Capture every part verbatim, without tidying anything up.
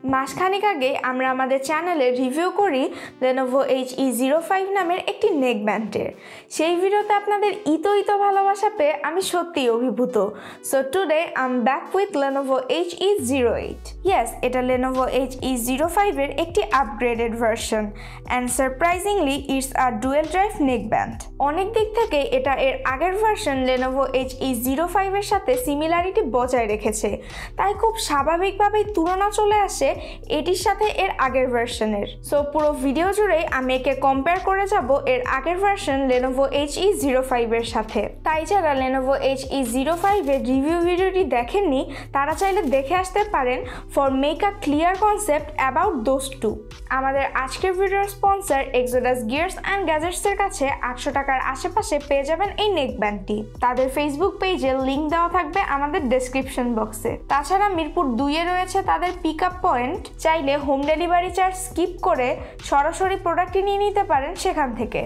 মাসখানেক আগে আমরা আমাদের চ্যানেলে রিভিউ করি Lenovo H E zero five নামের একটি নেকব্যান্ডের। সেই ভিডিওতে আপনাদের ইতো ইতো ভালোবাসা পেয়ে আমি সত্যিই অভিভূত। So today I am back with Lenovo H E zero eight. Yes, এটা Lenovo H E zero five এর একটি upgraded version and surprisingly it's a dual drive neckband. অনেক দিক থেকে এটা এর আগের version Lenovo H E zero five এর সাথে সিমিলারিটি বজায় রেখেছে, তাই খুব স্বাভাবিকভাবেই তুলনা চলে আসে এটির সাথে এর আগের ভার্সনের। সো পুরো ভিডিও জুড়েই আমি একে কম্পেয়ার করে যাব এর আগের version Lenovo H E zero five এর সাথে। তাই যারা Lenovo H E zero five এর রিভিউ ভিডিওটি দেখেননি তারা চাইলে দেখে আসতে পারেন for make a clear concept about those two. আমাদের আজকের ভিডিওর স্পন্সর এক্সোডাস গিয়ার্স অ্যান্ড গ্যাজেটসের কাছে আটশো টাকার আশেপাশে পেয়ে যাবেন এই নেকব্যান্ডটি। তাদের ফেসবুক পেজে লিঙ্ক দেওয়া থাকবে আমাদের ডেসক্রিপশন বক্সে। তাছাড়া মিরপুর দুইয়ে রয়েছে তাদের পিক আপ পয়েন্ট, চাইলে হোম ডেলিভারি চার্জ স্কিপ করে সরাসরি প্রোডাক্টটি নিয়ে নিতে পারেন সেখান থেকে।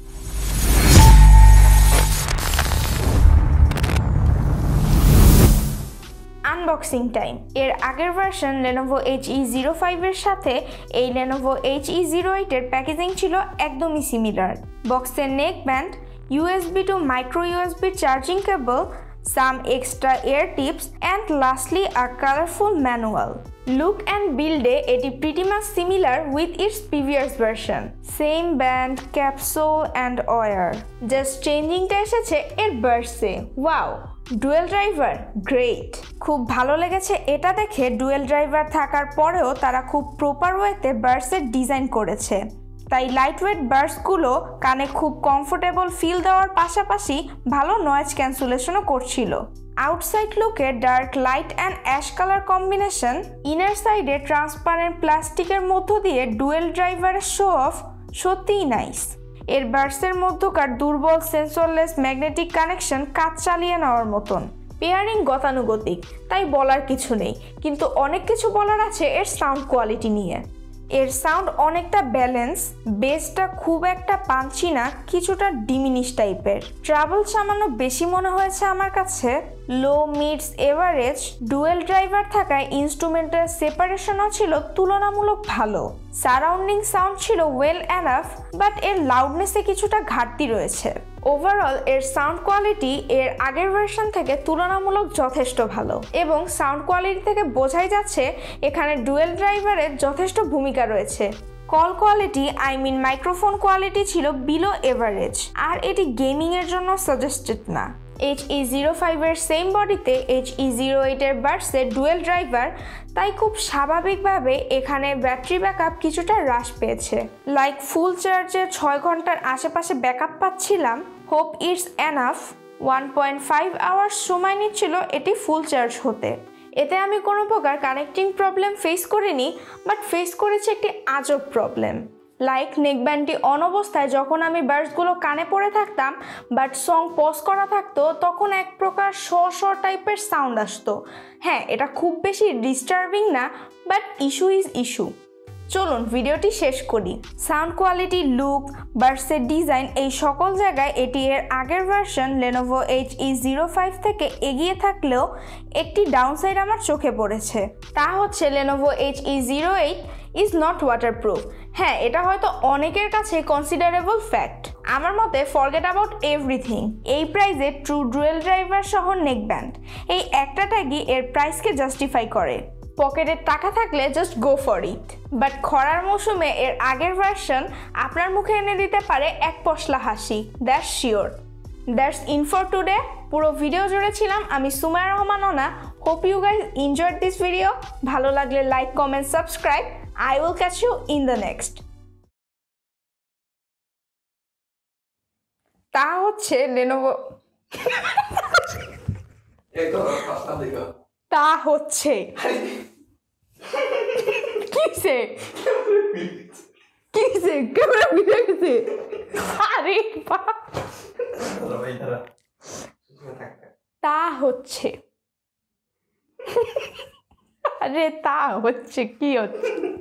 Unboxing time. এর আগের version Lenovo H E zero five এর সাথে এই Lenovo H E zero eight এর প্যাকেজিং ছিল একদমই সিমিলার। বক্সের neckband, USB to micro USB charging cable, some extra ear tips and lastly a colorful manual. Look and build a এটি pretty much similar with its previous version. Same band, capsule and wire. Just changing টা এসেছে এর বার্সে। Wow! Dual driver, great. খুব ভালো লেগেছে এটা দেখে ডুয়েল ড্রাইভার থাকার পরেও তারা খুব প্রপার ওয়েতে বার্সের ডিজাইন করেছে। তাই লাইটওয়েট বার্সগুলো কানে খুব কমফোর্টেবল ফিল দেওয়ার পাশাপাশি ভালো নয়েজ ক্যান্সেলেশনও করছিল। আউটসাইড লুকে dark light and ash colour combination, inner সাইডে ট্রান্সপারেন্ট প্লাস্টিকের মধ্য দিয়ে ডুয়েল ড্রাইভারের শো অফ সত্যিই নাইস। এর বার্সের মধ্যকার দুর্বল সেন্সরলেস ম্যাগনেটিক কানেকশন কাজ চালিয়ে নেওয়ার মতন। পেয়ারিং গতানুগতিক, তাই বলার কিছু নেই, কিন্তু অনেক কিছু বলার আছে এর সাউন্ড কোয়ালিটি নিয়ে। এর সাউন্ড অনেকটা ব্যালেন্স, বেসটা খুব একটা পাঞ্চি না, কিছুটা ডিমিনিশ টাইপের। ট্রাবল সামান্য বেশি মনে হয়েছে আমার কাছে। Low mids average, dual driver থাকায় ইনস্ট্রুমেন্টের সেপারেশনও ছিল তুলনামূলক ভালো। সারাউন্ডিং সাউন্ড ছিল ওয়েল এনাফ, বাট এর লাউডনেসে কিছুটা ঘাটতি রয়েছে। ওভারঅল এর সাউন্ড কোয়ালিটি এর আগের ভার্সন থেকে তুলনামূলক যথেষ্ট ভালো, এবং সাউন্ড কোয়ালিটি থেকে বোঝাই যাচ্ছে এখানে ডুয়েল ড্রাইভারের যথেষ্ট ভূমিকা রয়েছে। Call quality I mean microphone quality ছিল বিলো এভারেজ, আর এটি গেমিংয়ের জন্য সাজেস্টেড না। এইচ ই জিরো ফাইভ এর সেম বডিতে এইচ ই জিরো এইট এর বার্সে ডুয়েল ড্রাইভার, তাই খুব স্বাভাবিকভাবে এখানে ব্যাটারি ব্যাকআপ কিছুটা হ্রাস পেয়েছে। লাইক ফুল চার্জে ছয় ঘন্টার আশেপাশে ব্যাকআপ পাচ্ছিলাম। Hope it's enough. One point five hours সময় নিচ্ছিল এটি ফুল চার্জ হতে। এতে আমি কোনো প্রকার কানেক্টিং প্রবলেম ফেস করিনি, বাট ফেস করেছি একটি আজব প্রবলেম। লাইক নেকব্যান্ডটি অন অবস্থায় যখন আমি বার্সগুলো কানে পড়ে থাকতাম বাট সং পজ করা থাকতো, তখন এক প্রকার শ শ টাইপের সাউন্ড আসতো। হ্যাঁ, এটা খুব বেশি ডিস্টার্বিং না, বাট ইস্যু ইজ ইস্যু। চলুন ভিডিওটি শেষ করি। সাউন্ড কোয়ালিটি, লুক, বার্সের ডিজাইন, এই সকল জায়গায় এটি এর আগের version Lenovo H E zero five থেকে এগিয়ে থাকলেও একটি ডাউনসাইড আমার চোখে পড়েছে। তা হচ্ছে Lenovo H E zero eight is not waterproof. হ্যাঁ, এটা হয়তো অনেকের কাছে কনসিডারেবল ফ্যাক্ট। আমার মতে ফরগেট অ্যাবাউট এভরিথিং। এই প্রাইসে ট্রু ডুয়েল ড্রাইভার সহ নেকব্যান্ড, এই একটা ট্যাগই এর প্রাইসকে জাস্টিফাই করে। পকেটে টাকা থাকলে just go for it. But খরার মৌসুমে এর আগের ভার্সন আপনার মুখে এনে দিতে পারে এক পশলা হাসি, that's sure. That's in for today. পুরো ভিডিও জুড়ে ছিলাম আমি Sumaiya Rahman Ona. Hope you guys enjoyed this video. ভালো লাগলে like, comment, subscribe. I will catch you in the next. তা হচ্ছে Lenovo তা হচ্ছে কিসে কিসে ক্যামেরা ভিডিও কিসে আরে তা হচ্ছে আরে তা হচ্ছে কি হচ্ছে